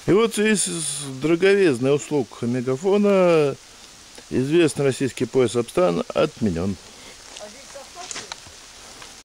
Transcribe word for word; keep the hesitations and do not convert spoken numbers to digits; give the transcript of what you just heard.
И вот в связи с дороговизной услуг мегафона известный российский пояс Апстан отменен.